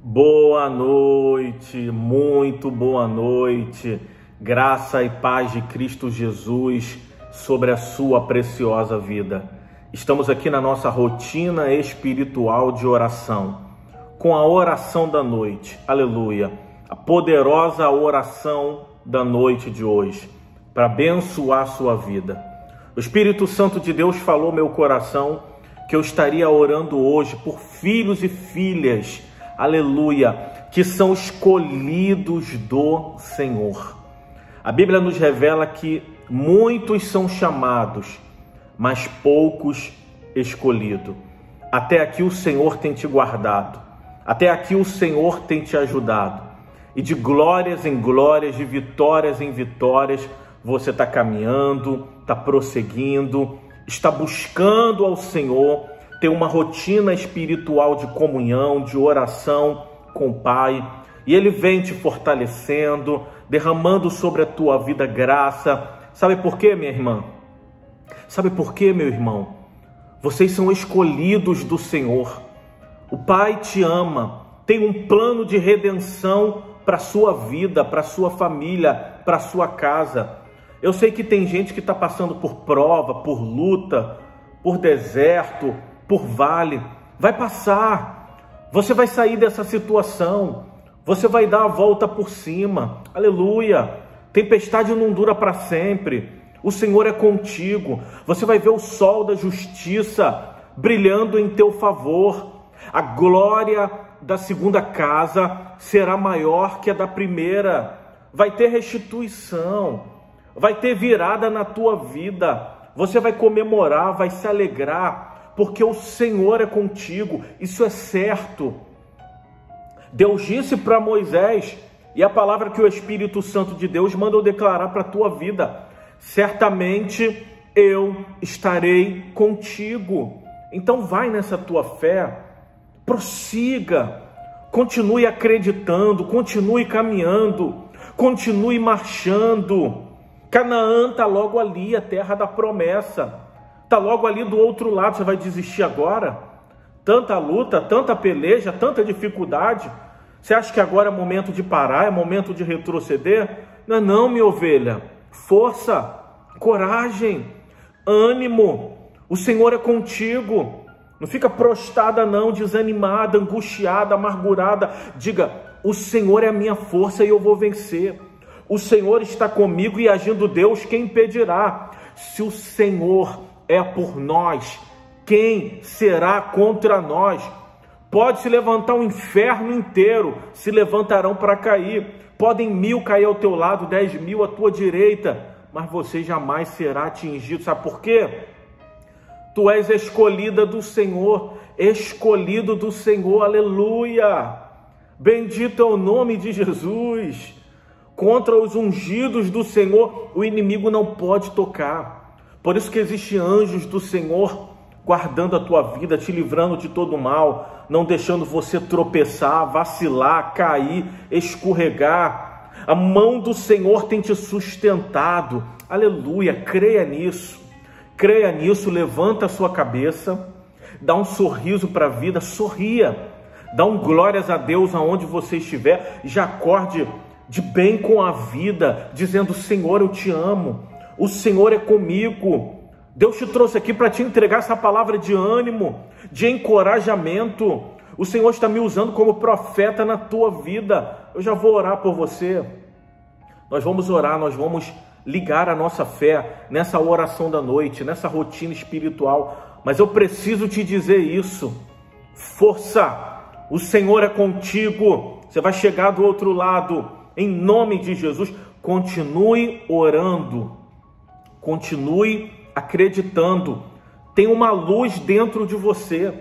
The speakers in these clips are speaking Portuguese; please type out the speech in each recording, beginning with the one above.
Boa noite, muito boa noite. Graça e paz de Cristo Jesus sobre a sua preciosa vida. Estamos aqui na nossa rotina espiritual de oração, com a oração da noite. Aleluia. A poderosa oração da noite de hoje, para abençoar a sua vida. O Espírito Santo de Deus falou ao meu coração que eu estaria orando hoje por filhos e filhas, aleluia, que são escolhidos do Senhor. A Bíblia nos revela que muitos são chamados, mas poucos escolhidos. Até aqui o Senhor tem te guardado, até aqui o Senhor tem te ajudado. E de glórias em glórias, de vitórias em vitórias, você está caminhando, está prosseguindo, está buscando ao Senhor, ter uma rotina espiritual de comunhão, de oração com o Pai. E Ele vem te fortalecendo, derramando sobre a tua vida graça. Sabe por quê, minha irmã? Sabe por quê, meu irmão? Vocês são escolhidos do Senhor. O Pai te ama, tem um plano de redenção para a sua vida, para a sua família, para a sua casa. Eu sei que tem gente que está passando por prova, por luta, por deserto, por vale. Vai passar. Você vai sair dessa situação. Você vai dar a volta por cima. Aleluia. Tempestade não dura para sempre. O Senhor é contigo. Você vai ver o sol da justiça brilhando em teu favor. A glória da segunda casa será maior que a da primeira. Vai ter restituição. Vai ter virada na tua vida. Você vai comemorar, vai se alegrar, porque o Senhor é contigo. Isso é certo. Deus disse para Moisés, e a palavra que o Espírito Santo de Deus manda eu declarar para a tua vida: certamente eu estarei contigo. Então vai nessa tua fé, prossiga, continue acreditando, continue caminhando, continue marchando. Canaã está logo ali, a terra da promessa. Está logo ali do outro lado. Você vai desistir agora? Tanta luta, tanta peleja, tanta dificuldade. Você acha que agora é momento de parar, é momento de retroceder? Não é não, minha ovelha. Força, coragem, ânimo. O Senhor é contigo. Não fica prostrada não, desanimada, angustiada, amargurada. Diga, o Senhor é a minha força e eu vou vencer. O Senhor está comigo e agindo Deus, quem impedirá? Se o Senhor é por nós, quem será contra nós? Pode se levantar o inferno inteiro, se levantarão para cair. Podem 1000 cair ao teu lado, 10.000 à tua direita, mas você jamais será atingido. Sabe por quê? Tu és escolhida do Senhor, escolhido do Senhor, aleluia! Bendito é o nome de Jesus. Contra os ungidos do Senhor, o inimigo não pode tocar. Por isso que existem anjos do Senhor guardando a tua vida, te livrando de todo mal, não deixando você tropeçar, vacilar, cair, escorregar. A mão do Senhor tem te sustentado. Aleluia, creia nisso. Creia nisso, levanta a sua cabeça, dá um sorriso para a vida, sorria. Dá um glórias a Deus aonde você estiver, já acorde de bem com a vida, dizendo: Senhor, eu te amo, o Senhor é comigo. Deus te trouxe aqui para te entregar essa palavra de ânimo, de encorajamento. O Senhor está me usando como profeta na tua vida. Eu já vou orar por você. Nós vamos orar, nós vamos ligar a nossa fé nessa oração da noite, nessa rotina espiritual. Mas eu preciso te dizer isso: força, o Senhor é contigo. Você vai chegar do outro lado. Em nome de Jesus, continue orando, continue acreditando. Tem uma luz dentro de você.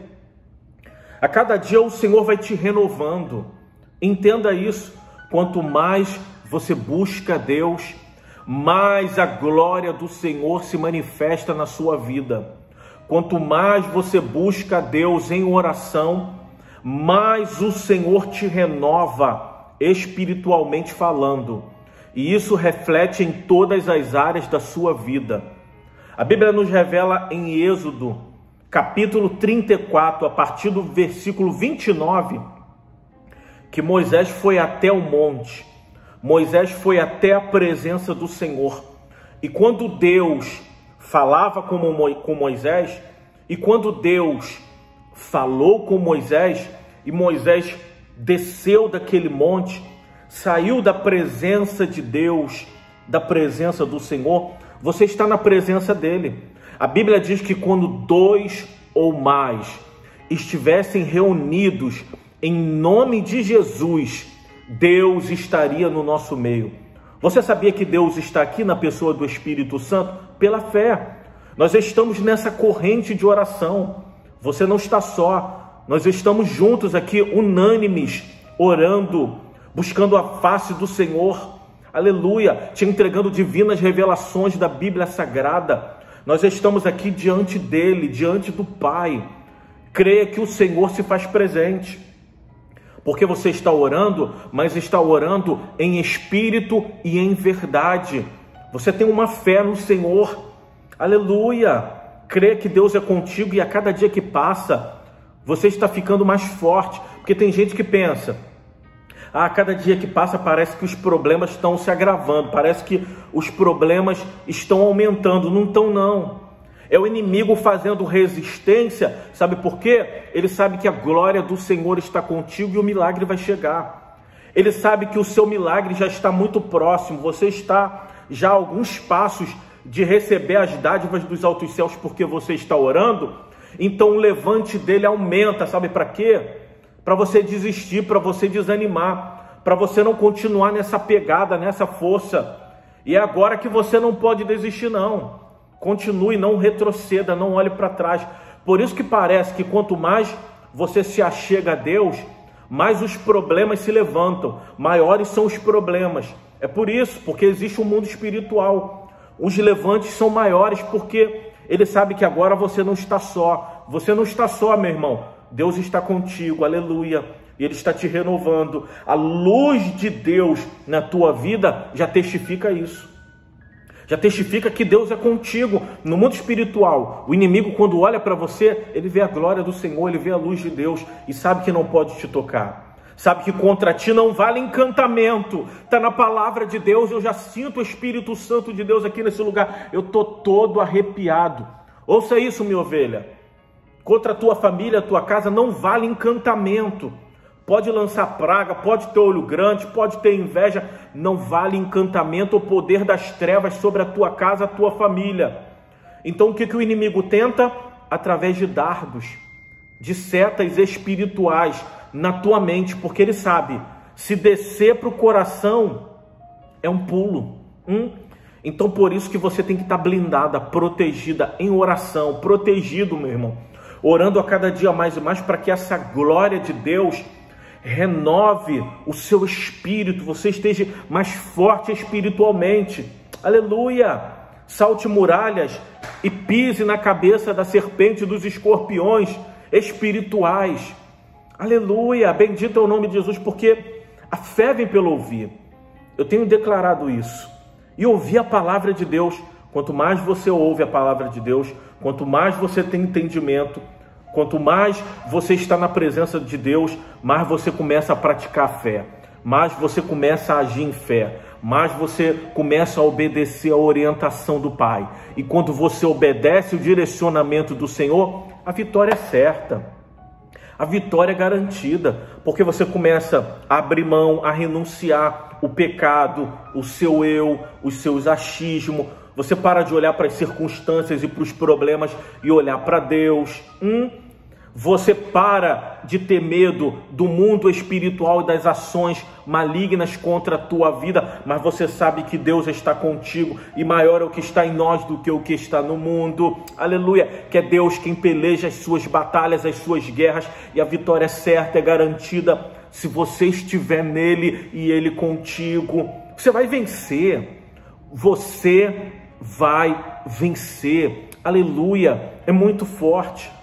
A cada dia o Senhor vai te renovando. Entenda isso. Quanto mais você busca Deus, mais a glória do Senhor se manifesta na sua vida. Quanto mais você busca Deus em oração, mais o Senhor te renova, espiritualmente falando, e isso reflete em todas as áreas da sua vida. A Bíblia nos revela em Êxodo, capítulo 34, a partir do versículo 29, que Moisés foi até o monte, Moisés foi até a presença do Senhor. E quando Deus falava com Moisés, e quando Deus falou com Moisés, e Moisés desceu daquele monte, saiu da presença de Deus, da presença do Senhor, você está na presença dele. A Bíblia diz que quando 2 ou mais estivessem reunidos em nome de Jesus, Deus estaria no nosso meio. Você sabia que Deus está aqui na pessoa do Espírito Santo? Pela fé. Nós estamos nessa corrente de oração. Você não está só. Nós estamos juntos aqui, unânimes, orando, buscando a face do Senhor. Aleluia. Te entregando divinas revelações da Bíblia Sagrada. Nós estamos aqui diante dele, diante do Pai. Creia que o Senhor se faz presente. Porque você está orando, mas está orando em espírito e em verdade. Você tem uma fé no Senhor. Aleluia. Crê que Deus é contigo e a cada dia que passa, você está ficando mais forte. Porque tem gente que pensa, a cada dia que passa parece que os problemas estão se agravando. Parece que os problemas estão aumentando. Não estão, não. É o inimigo fazendo resistência, sabe por quê? Ele sabe que a glória do Senhor está contigo e o milagre vai chegar. Ele sabe que o seu milagre já está muito próximo, você está já a alguns passos de receber as dádivas dos altos céus porque você está orando. Então o levante dele aumenta, sabe para quê? Para você desistir, para você desanimar, para você não continuar nessa pegada, nessa força. E é agora que você não pode desistir, não. Continue, não retroceda, não olhe para trás. Por isso que parece que quanto mais você se achega a Deus, mais os problemas se levantam, maiores são os problemas. É por isso, porque existe um mundo espiritual. Os levantes são maiores porque ele sabe que agora você não está só. Você não está só, meu irmão. Deus está contigo, aleluia. E ele está te renovando. A luz de Deus na tua vida já testifica isso. Já testifica que Deus é contigo. No mundo espiritual, o inimigo, quando olha para você, ele vê a glória do Senhor, ele vê a luz de Deus e sabe que não pode te tocar. Sabe que contra ti não vale encantamento. Está na palavra de Deus. Eu já sinto o Espírito Santo de Deus aqui nesse lugar. Eu estou todo arrepiado. Ouça isso, minha ovelha. Contra a tua família, a tua casa, não vale encantamento. Pode lançar praga, pode ter olho grande, pode ter inveja, não vale encantamento ou poder das trevas sobre a tua casa, a tua família. Então o que o inimigo tenta? Através de dardos, de setas espirituais na tua mente, porque ele sabe, se descer para o coração, é um pulo. Então por isso que você tem que estar blindada, protegida em oração, protegido, meu irmão, orando a cada dia mais e mais para que essa glória de Deus renove o seu espírito, você esteja mais forte espiritualmente. Aleluia! Salte muralhas e pise na cabeça da serpente e dos escorpiões espirituais. Aleluia! Bendito é o nome de Jesus, porque a fé vem pelo ouvir. Eu tenho declarado isso. E ouvir a palavra de Deus, quanto mais você ouve a palavra de Deus, quanto mais você tem entendimento, quanto mais você está na presença de Deus, mais você começa a praticar a fé, mais você começa a agir em fé, mais você começa a obedecer a orientação do Pai. E quando você obedece o direcionamento do Senhor, a vitória é certa, a vitória é garantida, porque você começa a abrir mão, a renunciar o pecado, o seu eu, os seus achismos. Você para de olhar para as circunstâncias e para os problemas e olhar para Deus. Você para de ter medo do mundo espiritual e das ações malignas contra a tua vida, mas você sabe que Deus está contigo e maior é o que está em nós do que o que está no mundo. Aleluia! Que é Deus quem peleja as suas batalhas, as suas guerras, e a vitória é certa, é garantida se você estiver nele e ele contigo. Você vai vencer. Você vai vencer. Aleluia! É muito forte.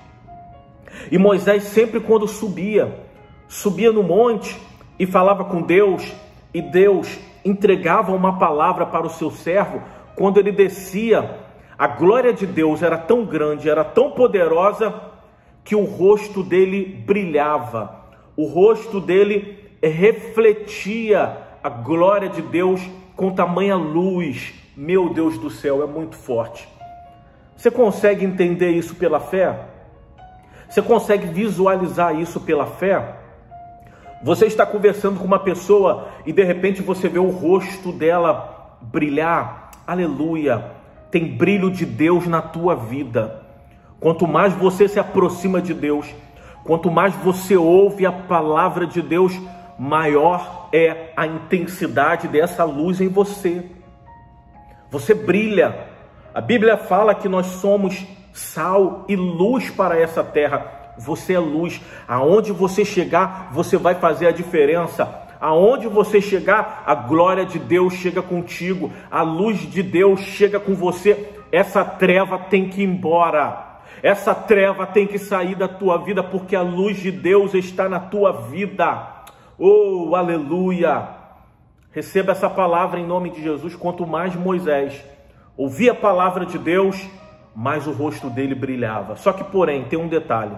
E Moisés sempre quando subia no monte e falava com Deus, e Deus entregava uma palavra para o seu servo, quando ele descia, a glória de Deus era tão grande, era tão poderosa, que o rosto dele brilhava, o rosto dele refletia a glória de Deus com tamanha luz. Meu Deus do céu, é muito forte. Você consegue entender isso pela fé? Você consegue visualizar isso pela fé? Você está conversando com uma pessoa e de repente você vê o rosto dela brilhar. Aleluia! Tem brilho de Deus na tua vida. Quanto mais você se aproxima de Deus, quanto mais você ouve a palavra de Deus, maior é a intensidade dessa luz em você. Você brilha. A Bíblia fala que nós somos sal e luz para essa terra. Você é luz. Aonde você chegar, você vai fazer a diferença. Aonde você chegar, a glória de Deus chega contigo. A luz de Deus chega com você. Essa treva tem que ir embora. Essa treva tem que sair da tua vida, porque a luz de Deus está na tua vida. Oh, aleluia! Receba essa palavra em nome de Jesus. Quanto mais Moisés ouvia a palavra de Deus, mais o rosto dele brilhava. Só que, porém, tem um detalhe.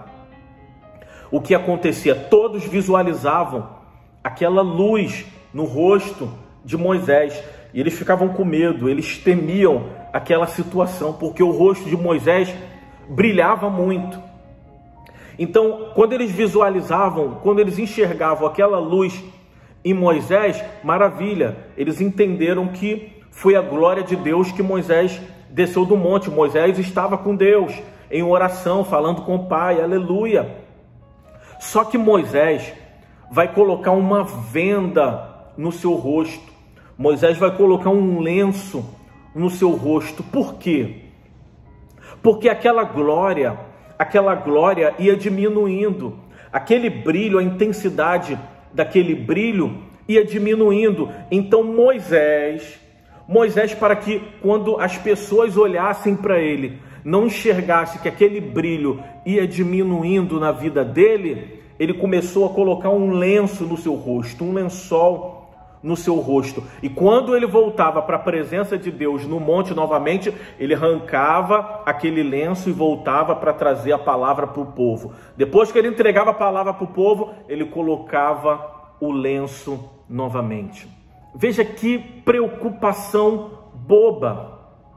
O que acontecia? Todos visualizavam aquela luz no rosto de Moisés. E eles ficavam com medo, eles temiam aquela situação, porque o rosto de Moisés brilhava muito. Então, quando eles visualizavam, quando eles enxergavam aquela luz em Moisés, maravilha, eles entenderam que foi a glória de Deus que Moisés desceu do monte. Moisés estava com Deus, em oração, falando com o Pai, aleluia. Só que Moisés vai colocar uma venda no seu rosto. Moisés vai colocar um lenço no seu rosto. Por quê? Porque aquela glória ia diminuindo. Aquele brilho, a intensidade daquele brilho ia diminuindo. Então Moisés, para que quando as pessoas olhassem para ele, não enxergasse que aquele brilho ia diminuindo na vida dele, ele começou a colocar um lenço no seu rosto, um lençol no seu rosto. E quando ele voltava para a presença de Deus no monte novamente, ele arrancava aquele lenço e voltava para trazer a palavra para o povo. Depois que ele entregava a palavra para o povo, ele colocava o lenço novamente. Veja que preocupação boba.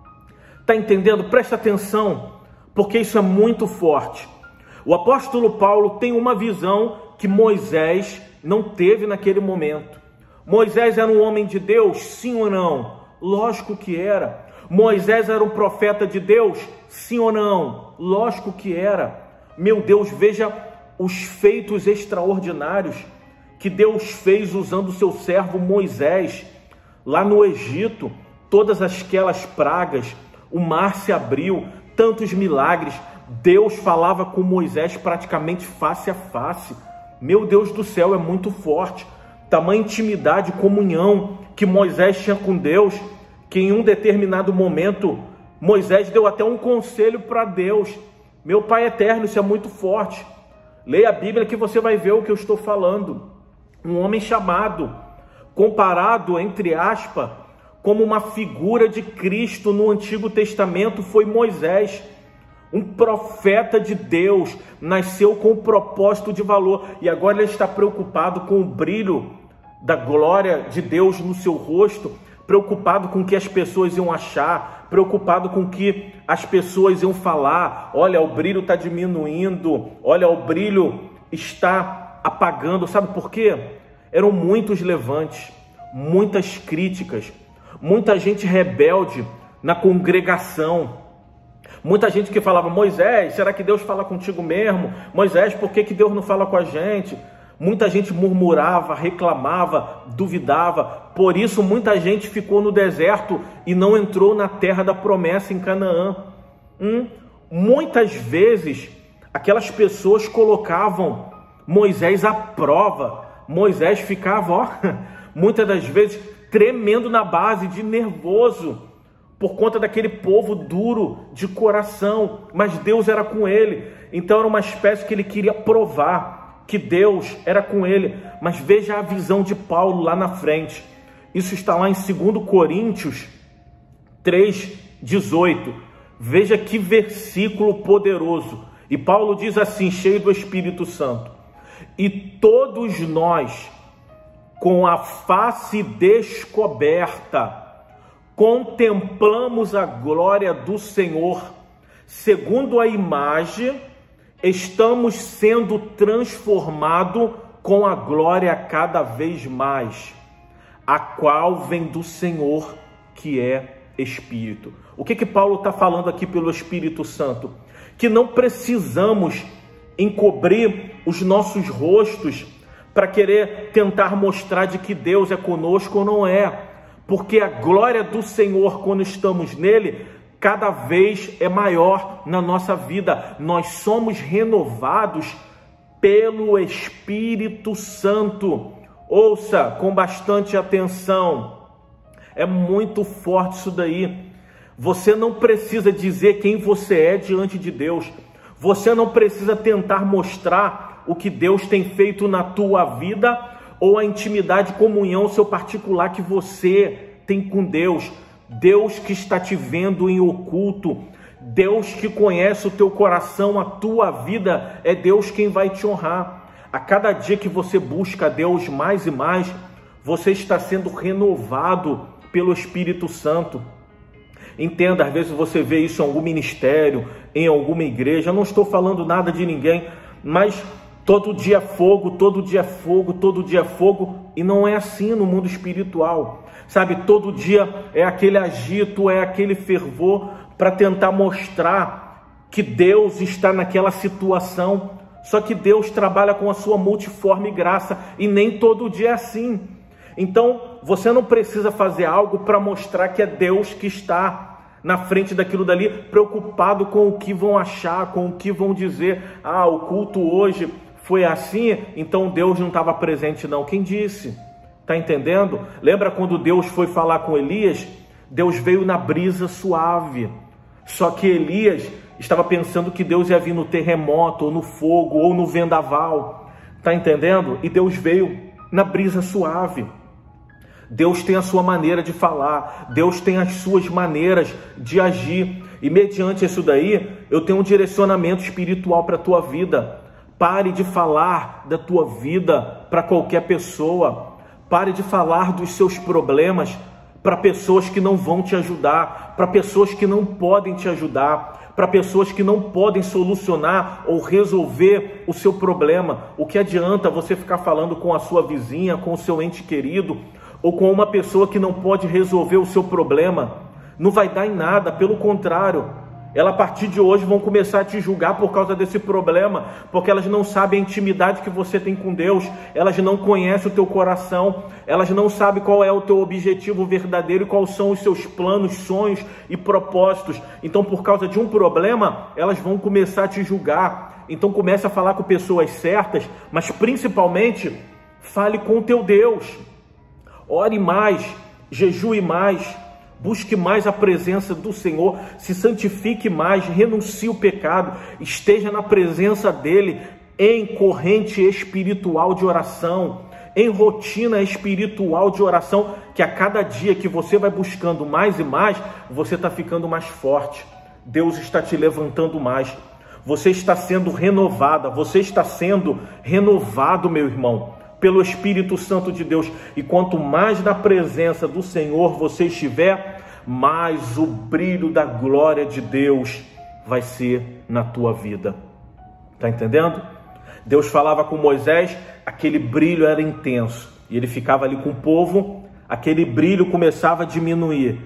Está entendendo? Preste atenção, porque isso é muito forte. O apóstolo Paulo tem uma visão que Moisés não teve naquele momento. Moisés era um homem de Deus, sim ou não? Lógico que era. Moisés era um profeta de Deus, sim ou não? Lógico que era. Meu Deus, veja os feitos extraordinários que Deus fez usando o seu servo Moisés. Lá no Egito, todas aquelas pragas, o mar se abriu, tantos milagres. Deus falava com Moisés praticamente face a face. Meu Deus do céu, é muito forte. Tamanha intimidade e comunhão que Moisés tinha com Deus, que em um determinado momento Moisés deu até um conselho para Deus. Meu Pai eterno, isso é muito forte. Leia a Bíblia que você vai ver o que eu estou falando. Um homem chamado, comparado, entre aspas, como uma figura de Cristo no Antigo Testamento, foi Moisés. Um profeta de Deus, nasceu com um propósito de valor, e agora ele está preocupado com o brilho da glória de Deus no seu rosto, preocupado com o que as pessoas iam achar, preocupado com o que as pessoas iam falar. Olha, o brilho está diminuindo, olha, o brilho está apagando. Sabe por quê? Eram muitos levantes, muitas críticas, muita gente rebelde na congregação. Muita gente que falava: Moisés, será que Deus fala contigo mesmo? Moisés, por que Deus não fala com a gente? Muita gente murmurava, reclamava, duvidava. Por isso muita gente ficou no deserto e não entrou na terra da promessa em Canaã. Muitas vezes aquelas pessoas colocavam Moisés à prova. Moisés ficava, muitas das vezes tremendo na base, de nervoso, por conta daquele povo duro de coração, mas Deus era com ele. Então era uma espécie que ele queria provar que Deus era com ele. Mas veja a visão de Paulo lá na frente. Isso está lá em 2 Coríntios 3:18. Veja que versículo poderoso. E Paulo diz assim, cheio do Espírito Santo: e todos nós com a face descoberta, contemplamos a glória do Senhor, segundo a imagem, estamos sendo transformados com a glória cada vez mais, a qual vem do Senhor, que é Espírito. O que Paulo está falando aqui pelo Espírito Santo? Que não precisamos encobrir os nossos rostos para querer tentar mostrar de que Deus é conosco ou não é. Porque a glória do Senhor, quando estamos nele, cada vez é maior na nossa vida. Nós somos renovados pelo Espírito Santo. Ouça com bastante atenção. É muito forte isso daí. Você não precisa dizer quem você é diante de Deus. Você não precisa tentar mostrar o que Deus tem feito na tua vida ou a intimidade, comunhão, seu particular que você tem com Deus. Deus que está te vendo em oculto. Deus que conhece o teu coração, a tua vida. É Deus quem vai te honrar. A cada dia que você busca Deus mais e mais, você está sendo renovado pelo Espírito Santo. Entenda, às vezes você vê isso em algum ministério, em alguma igreja. Eu não estou falando nada de ninguém, mas todo dia é fogo, todo dia é fogo, todo dia é fogo. E não é assim no mundo espiritual. Sabe, todo dia é aquele agito, é aquele fervor para tentar mostrar que Deus está naquela situação. Só que Deus trabalha com a sua multiforme graça e nem todo dia é assim. Então, você não precisa fazer algo para mostrar que é Deus que está na frente daquilo dali, preocupado com o que vão achar, com o que vão dizer. Ah, o culto hoje foi assim, então Deus não estava presente não. Quem disse? Está entendendo? Lembra quando Deus foi falar com Elias? Deus veio na brisa suave. Só que Elias estava pensando que Deus ia vir no terremoto, ou no fogo, ou no vendaval. Está entendendo? E Deus veio na brisa suave. Deus tem a sua maneira de falar, Deus tem as suas maneiras de agir. E mediante isso daí, eu tenho um direcionamento espiritual para a tua vida. Pare de falar da tua vida para qualquer pessoa. Pare de falar dos seus problemas para pessoas que não vão te ajudar, para pessoas que não podem te ajudar, para pessoas que não podem solucionar ou resolver o seu problema. O que adianta você ficar falando com a sua vizinha, com o seu ente querido, ou com uma pessoa que não pode resolver o seu problema? Não vai dar em nada, pelo contrário. Elas a partir de hoje vão começar a te julgar por causa desse problema, porque elas não sabem a intimidade que você tem com Deus, elas não conhecem o teu coração, elas não sabem qual é o teu objetivo verdadeiro e quais são os seus planos, sonhos e propósitos. Então, por causa de um problema, elas vão começar a te julgar. Então, comece a falar com pessoas certas, mas principalmente, fale com o teu Deus. Ore mais, jejue mais, busque mais a presença do Senhor, se santifique mais, renuncie o pecado, esteja na presença dEle em corrente espiritual de oração, em rotina espiritual de oração, que a cada dia que você vai buscando mais e mais, você está ficando mais forte. Deus está te levantando mais. Você está sendo renovada, você está sendo renovado, meu irmão, pelo Espírito Santo de Deus. E quanto mais na presença do Senhor você estiver, mais o brilho da glória de Deus vai ser na tua vida. Está entendendo? Deus falava com Moisés, aquele brilho era intenso. E ele ficava ali com o povo, aquele brilho começava a diminuir.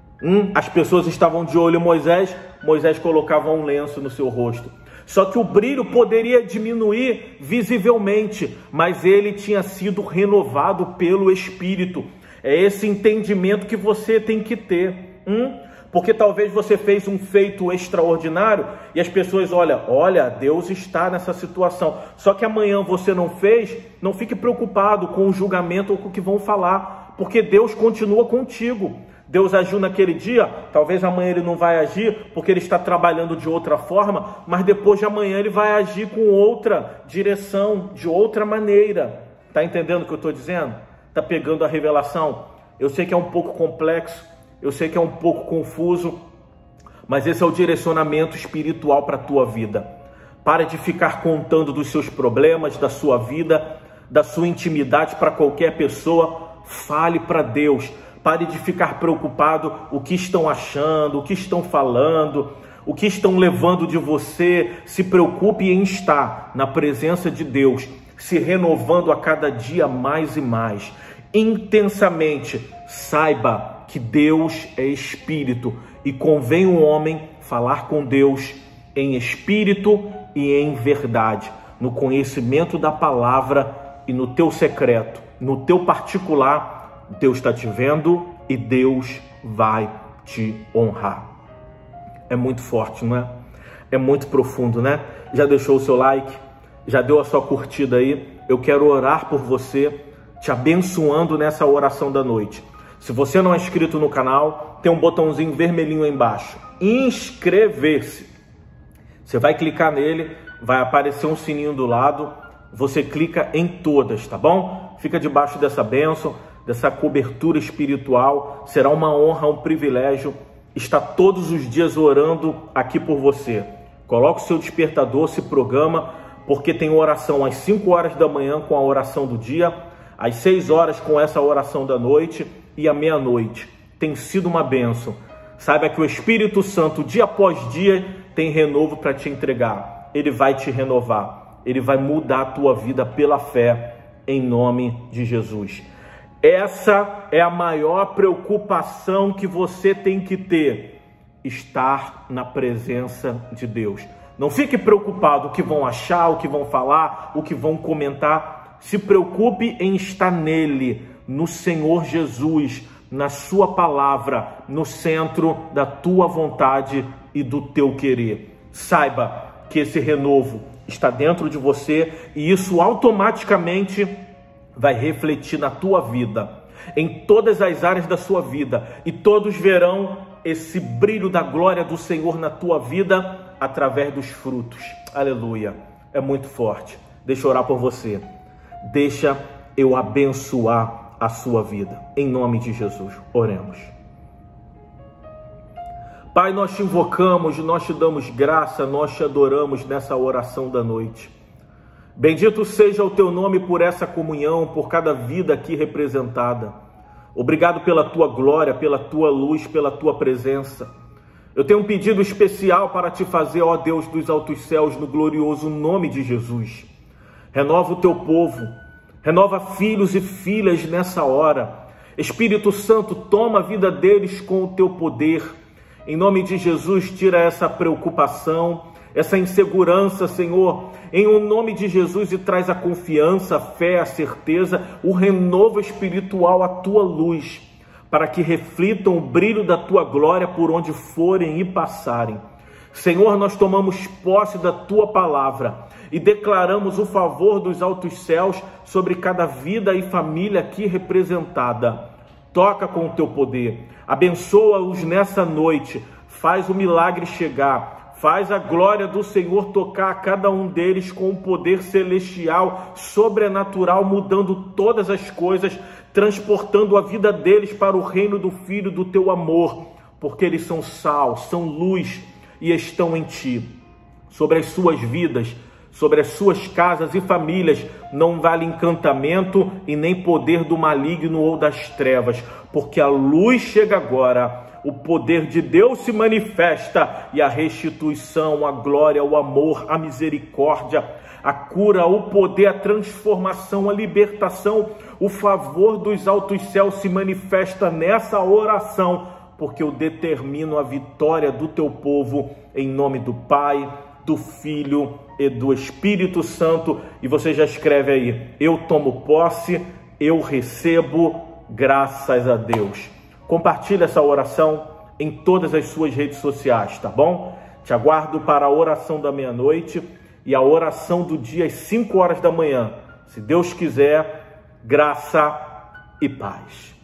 As pessoas estavam de olho em Moisés, Moisés colocava um lenço no seu rosto. Só que o brilho poderia diminuir visivelmente, mas ele tinha sido renovado pelo Espírito. É esse entendimento que você tem que ter. Porque talvez você fez um feito extraordinário e as pessoas olha, Deus está nessa situação. Só que amanhã você não fez, não fique preocupado com o julgamento ou com o que vão falar, porque Deus continua contigo. Deus agiu naquele dia, talvez amanhã ele não vai agir, porque ele está trabalhando de outra forma, mas depois de amanhã ele vai agir com outra direção, de outra maneira. Está entendendo o que eu estou dizendo? Está pegando a revelação? Eu sei que é um pouco complexo, eu sei que é um pouco confuso, mas esse é o direcionamento espiritual para a tua vida. Para de ficar contando dos seus problemas, da sua vida, da sua intimidade para qualquer pessoa, fale para Deus. Pare de ficar preocupado o que estão achando, o que estão falando, o que estão levando de você. Se preocupe em estar na presença de Deus, se renovando a cada dia mais e mais. Intensamente, saiba que Deus é Espírito e convém o homem falar com Deus em espírito e em verdade, no conhecimento da palavra e no teu secreto, no teu particular. Deus está te vendo e Deus vai te honrar. É muito forte, não é? É muito profundo, né? Já deixou o seu like? Já deu a sua curtida aí? Eu quero orar por você, te abençoando nessa oração da noite. Se você não é inscrito no canal, tem um botãozinho vermelhinho aí embaixo. Inscrever-se. Você vai clicar nele, vai aparecer um sininho do lado. Você clica em todas, tá bom? Fica debaixo dessa bênção, dessa cobertura espiritual. Será uma honra, um privilégio estar todos os dias orando aqui por você. Coloque o seu despertador, se programa, porque tem oração às 5 horas da manhã com a oração do dia, às 6 horas com essa oração da noite e à meia-noite. Tem sido uma bênção. Saiba que o Espírito Santo, dia após dia, tem renovo para te entregar. Ele vai te renovar. Ele vai mudar a tua vida pela fé, em nome de Jesus. Essa é a maior preocupação que você tem que ter, estar na presença de Deus. Não fique preocupado o que vão achar, o que vão falar, o que vão comentar. Se preocupe em estar nele, no Senhor Jesus, na sua palavra, no centro da tua vontade e do teu querer. Saiba que esse renovo está dentro de você e isso automaticamente vai refletir na tua vida, em todas as áreas da sua vida, e todos verão esse brilho da glória do Senhor na tua vida através dos frutos. Aleluia, é muito forte. Deixa eu orar por você, deixa eu abençoar a sua vida, em nome de Jesus. Oremos. Pai, nós te invocamos, nós te damos graça, nós te adoramos nessa oração da noite. Bendito seja o teu nome por essa comunhão, por cada vida aqui representada. Obrigado pela tua glória, pela tua luz, pela tua presença. Eu tenho um pedido especial para te fazer, ó Deus dos altos céus, no glorioso nome de Jesus. Renova o teu povo, renova filhos e filhas nessa hora. Espírito Santo, toma a vida deles com o teu poder. Em nome de Jesus, tira essa preocupação, essa insegurança, Senhor, em o nome de Jesus, e traz a confiança, a fé, a certeza, o renovo espiritual, a tua luz, para que reflitam o brilho da tua glória por onde forem e passarem. Senhor, nós tomamos posse da tua palavra e declaramos o favor dos altos céus sobre cada vida e família aqui representada. Toca com o teu poder, abençoa-os nessa noite, faz o milagre chegar. Faz a glória do Senhor tocar a cada um deles com um poder celestial, sobrenatural, mudando todas as coisas, transportando a vida deles para o reino do Filho do teu amor, porque eles são sal, são luz e estão em ti. Sobre as suas vidas, sobre as suas casas e famílias, não vale encantamento e nem poder do maligno ou das trevas, porque a luz chega agora. O poder de Deus se manifesta e a restituição, a glória, o amor, a misericórdia, a cura, o poder, a transformação, a libertação, o favor dos altos céus se manifesta nessa oração, porque eu determino a vitória do teu povo em nome do Pai, do Filho e do Espírito Santo. E você já escreve aí: eu tomo posse, eu recebo, graças a Deus. Compartilhe essa oração em todas as suas redes sociais, tá bom? Te aguardo para a oração da meia-noite e a oração do dia às 5 horas da manhã. Se Deus quiser, graça e paz.